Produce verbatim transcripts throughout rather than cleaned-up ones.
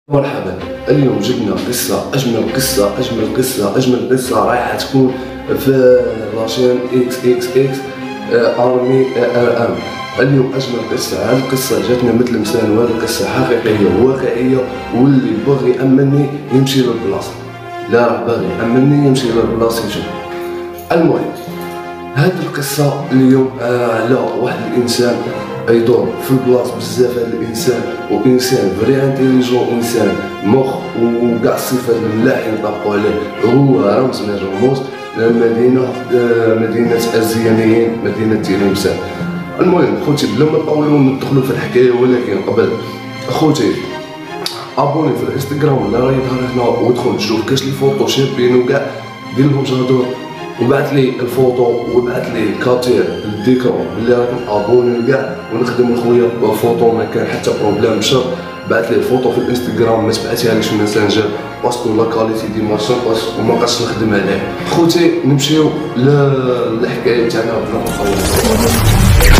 مرحبا. اليوم جبنا قصة أجمل قصة أجمل قصة أجمل قصة رايحة تكون في لاشين إكس إكس إكس أرمي ار ام. اليوم أجمل قصة. هذه القصة جاتنا مثل مثال، وهذه القصة حقيقية وواقعية، واللي بغي يأمني يمشي للبلاصة. لا راه باغي يأمني يمشي للبلاصة يشوف. المهم هذه القصة اليوم على واحد الإنسان يدور في البلاص بزاف. هذا الانسان وانسان فري انتيليجون، انسان مخ وكاع الصفات الملاح ينطبقوا عليه. هو رمز من الرموز المدينه مدينه الزيانيين، مدينه تلمسان. المهم خوتي بلا ما نطولوا ندخلوا في الحكايه، ولكن قبل خوتي ابوني في الانستغرام اللي راه يظهر هنا، ودخل شوف كاش لي فوطو شابين وكاع، دير لهم جادور وبعث لي الفوطو وبعث لي كابتير الديكور اللي راك ابوني وكاع، ونخدم خويا بفوطو ما كان حتى بروبليم. شوف بعث لي الفوطو في الانستغرام، ما تبعثيها ليش ماسنجر باسكو لا كاليتي ديما شاباس وما بقاش نخدم عليه. خوتي نمشيو للحكايه تاعنا بلا ما نطول.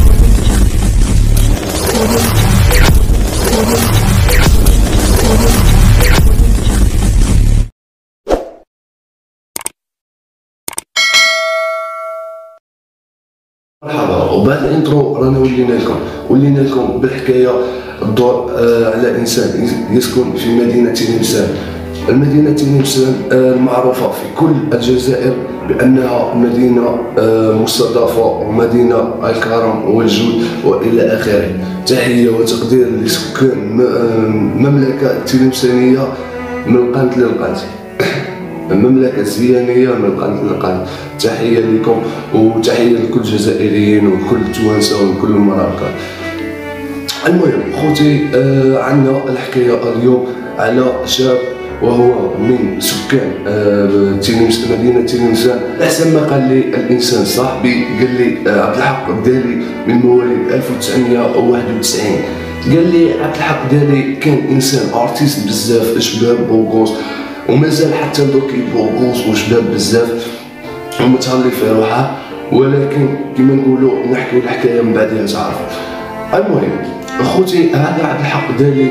مرحبا. وبعد الانترو رانا ولينا لكم ولينا لكم بالحكايه الدور آه على انسان يسكن في مدينه تلمسان. المدينه تلمسان آه المعروفه في كل الجزائر بانها مدينه آه مستضافه ومدينه الكرم والجود والى اخره. تحيه وتقدير لسكان المملكه التلمسانيه من قنت للقنت، المملكة الزيانية من القنت للقنت. تحية لكم وتحية لكل الجزائريين وكل التوانسة وكل المراكا. المهم خوتي آه عندنا الحكاية اليوم على شاب وهو من سكان آه تلمس مدينة تلمسان. أحسن ما قال لي الإنسان صاحبي، قال لي آه عبد الحق الدالي من مواليد ألف وتسعمية وواحد وتسعين. قال لي عبد الحق الدالي كان إنسان أرتيست بزاف، شباب بوغوس، ومازال حتى دوك بوغوس وشباب بزاف ومتهلي في روحه، ولكن كما نقولوا نحكيو الحكايه من بعدها تعرفوا. المهم اخوتي هذا عبد الحق دالي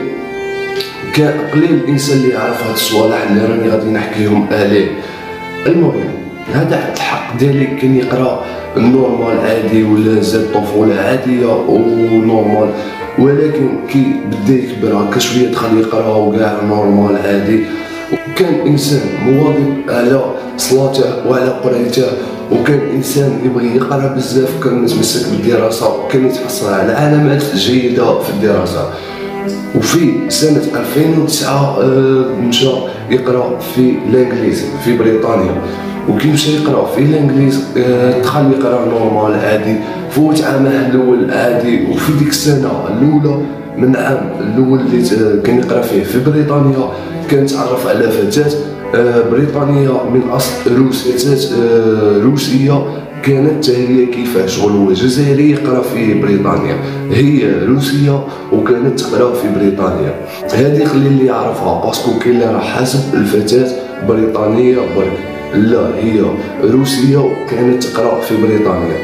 كان قليل الانسان اللي يعرف هاد الصوالح اللي راني غادي نحكيهم عليه. المهم هذا عبد الحق دالي كان يقرا النورمال عادي ولا زاد طفوله عاديه ونورمال، ولكن كي بدا يكبر هكا شويه دخل يقرا وكاع نورمال عادي، وكان انسان مواظب على صلاته وعلى قرايته، وكان انسان يبغي يقرا بزاف، كان متمسك بالدراسه وكان يتحصل على علامات جيده في الدراسه. وفي سنه ألفين وتسعة مشى يقرا في الانجليز في بريطانيا، وكي مشى يقرا في الانجليز دخل يقرا نورمال عادي، فوت عامه الاول عادي. وفي ديك السنه الاولى من العام الاول اللي كان يقرا فيه في بريطانيا كان تعرف على فتاة بريطانية من أصل روسي. فتاة روسية كانت هي كيفاه شغل هو جزائري يقرا في بريطانيا، هي روسية وكانت تقرا في بريطانيا. هذه خلي اللي يعرفها باسكو كاين اللي راه حاسب الفتاة بريطانية برك، لا هي روسية وكانت تقرا في بريطانيا.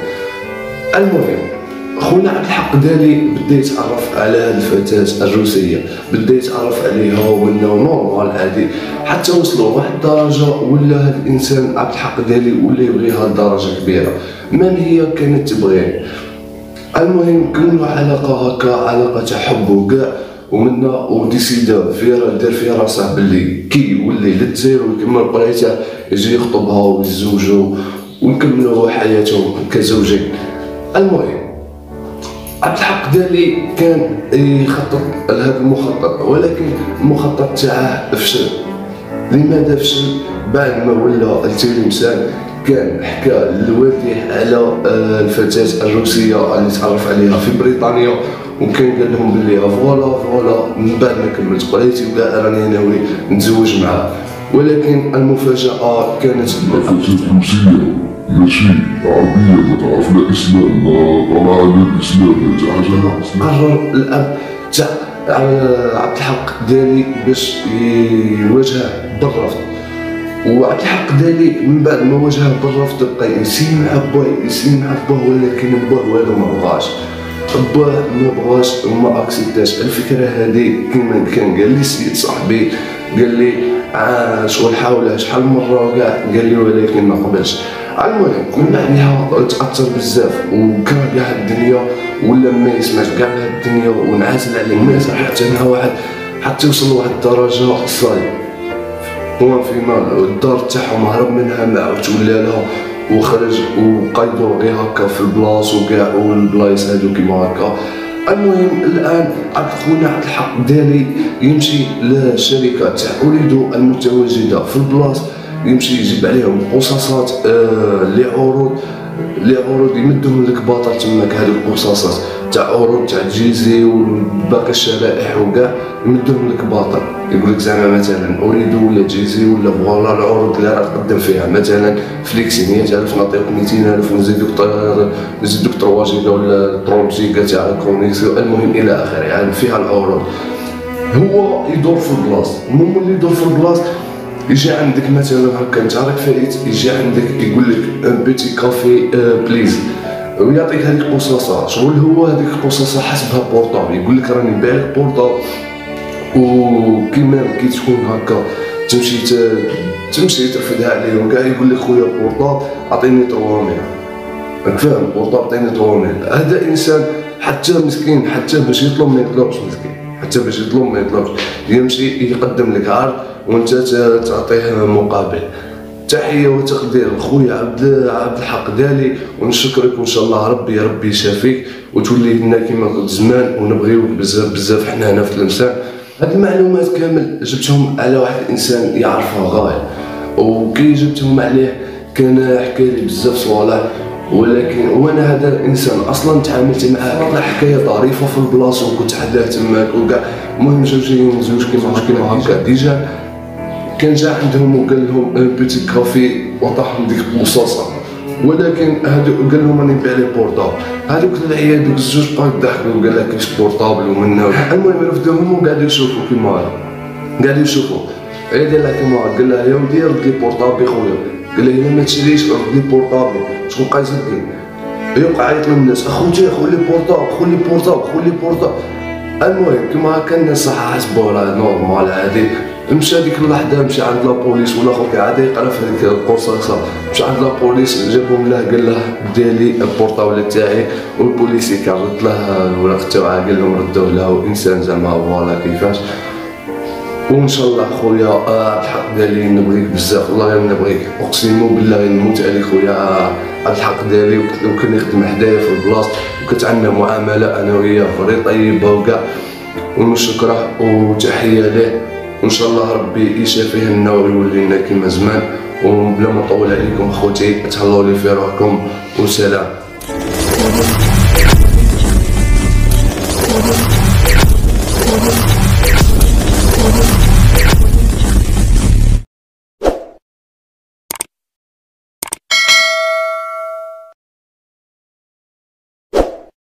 المهم خونا عبد الحق دالي بدا يتعرف على هذه الفتاة الروسية، بدا يتعرف عليها ولا نورمال عادي، حتى وصلوا لواحد الدرجة ولا هذا الإنسان عبد الحق دالي ولا يبغيها لدرجة كبيرة، من هي كانت تبغيه. المهم كملوا علاقة هكا، علاقة تاع حب وكاع، ومنا وديسيدا فيها دار فيها راسه باللي كي يولي للجزائر ويكمل قرايته يجي يخطبها ويتزوجوا ويكملوا حياتهم كزوجين. المهم عبد الحق دالي كان يخطط لهذا المخطط، ولكن المخطط تاعه فشل. لماذا فشل؟ بعد ما ولا لتلمسان كان حكى لوالديه على الفتاة الروسية اللي تعرف عليها في بريطانيا، وكان قال لهم بلي فوالا فوالا من بعد ما كملت قرايتي وكاع راني ناوي نتزوج معها. ولكن المفاجأة كانت الفتاة روسية ماشي عربية، ما تعرف لا إسلام ما طلع على الإسلام تاع حاجة. قرر الأب تاع عبد الحق دالي باش يواجهه بالرفض، وعبد الحق دالي من بعد ما واجهه بالرفض بقى يسير مع باه يسير مع باه، ولكن باه والو ما بغاش. باه ما بغاش وما اكسبتاش الفكره هذه. كيما كان قال لي سيد صاحبي، قال لي آه شغل حاولها شحال من مره وكاع، قال لي ولكن ما قبلش. المهم من بعدها تاثر بزاف وكره كاع الدنيا، ولا ما يسمعش كاع الدنيا ونعزل على الناس، حتى انا واحد حتى وصل لواحد الدرجه صاي هو فيما الدار تاعهم هرب منها ما عاودش ولا لها، وخرج وقيدوا غير هكا في البلاص وكاع والبلايص هادو كيما هكا. المهم الان عبد خونا عبد الحق دالي يمشي للشركه تاع اريدو المتواجده في البلاص، يمشي يجيب عليهم قصاصات آه لعروض لعروض يمدهم لك باطل تماك. هذوك القصاصات تاع عروض تاع جيزي وباقي الشرائح وكاع يمدهم لك باطل، يقول لك زعما مثلا اريدو ولا جيزي ولا فوالا العروض اللي راه تقدم فيها مثلا فليكسي مية ألف نعطيك ميتين ألف ونزيدوك نزيدوك تروا جيجا ولا طرومب جيجا تاع الكونيكسيون. المهم الى اخره يعني فيها العروض. هو يدور في البلاص، المهم اللي يدور في البلاص يجي عندك مثلا هكا انت راك فايت، يجي عندك يقول لك ان بيتي كافي بليز ويعطيك هذيك القصاصه. شغل هو هذيك القصاصه حسبها بورطابل، يقول لك راني نبيع لك بورطابل، وكيما كي تكون هكا تمشي تمشي ترفدها عليه وكاع يقول لك خويا بورطابل عطيني ثلاثمية، راك فاهم بورطابل عطيني ثلاثمية. هذا انسان حتى مسكين، حتى باش يطلب ما يطلبش مسكين، حتى باش يطلب ما يطلبش، يمشي يقدم لك عرض وانت تعطيه مقابل. تحيه وتقدير لخويا عبد عبد الحق دالي، ونشكرك وان شاء الله ربي ربي يشافيك وتولي لنا كيما كنت زمان، ونبغيوك بزاف بزاف حنا هنا في تلمسان. هاد المعلومات كامل جبتهم على واحد الانسان يعرفها غاية، وكي جبتهم عليه كان حكى لي بزاف صوالح، ولكن وانا هذا الانسان اصلا تعاملت معاه طلع حكايه ظريفه في البلاصه وكنت حداه تماك وكاع. المهم جاو جايين زوج كيما كيما هكا ديجا كان جا عندهم وقال لهم ان بيتي كافي وعطاهم ديك البصاصه، ولكن هادو قال لهم راني نبيع لي بورطابل. هذوك العيال دوك الزوج بقاو يضحكوا وقال لك كاش بورطابل ومنا. المهم رفدوهم وقعدوا يشوفوا كيما هكا، قعدوا يشوفوا اي دار لها كيما هكا، قال لها يا ودي رد لي بورطابل خويا، قال لها الا ما تشريش رد لي بورطابل. شكون بقى يسكن يبقى يعيط للناس اخوتي خذ لي بورطابل خذ لي بورطابل خذ لي بورطابل. المهم كيما هكا الناس صح حسبوا راه نورمال عادي. مشى ديك اللحظه مشى عند لابوليس ولا خوك عادي يقرا في هذيك القصاصه، مشى عند لابوليس جابهم له قال له دالي البورطابل تاعي، والبوليسي كان رد له الورق تاعها قال لهم ردوه له انسان زعما فوالا كيفاش. وان شاء الله خويا عبد الحق دالي نبغيك بزاف، والله غير نبغيك اقسم بالله نموت عليك خويا عبد الحق دالي. وكان يخدم حدايا في البلاصه وكانت عندنا معامله انا وياه فري طيبه وكاع، ونشكره وتحيه له، وان شاء الله ربي يشافيه لنا ويولي لنا كيما زمان. وبلا ما نطول عليكم خوتي تهلاو لي في روحكم وسلام.